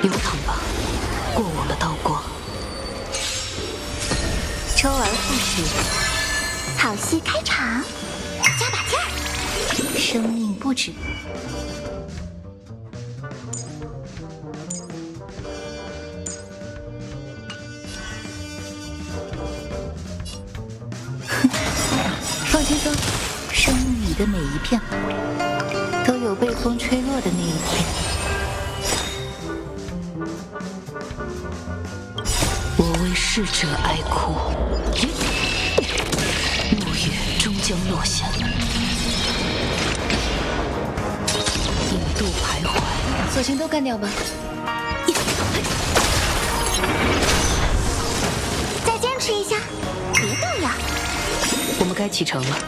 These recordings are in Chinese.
流淌吧，过往的刀光。 周而复始，好戏开场，加把劲儿，生命不止。放轻松，生命里的每一片都有被风吹落的那一天。 我为逝者哀哭，怒月终将落下，引渡徘徊， 索性都干掉吧。再坚持一下，别动摇。 我们该启程了。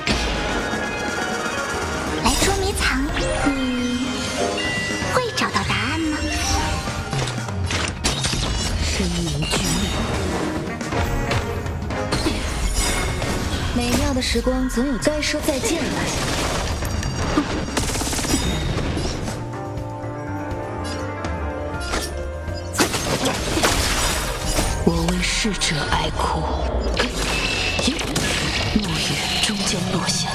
来捉迷藏，你会找到答案吗？ 身凝俱灭， 美妙的时光总有该说再见了。 我为逝者哀哭，怒月终将落下，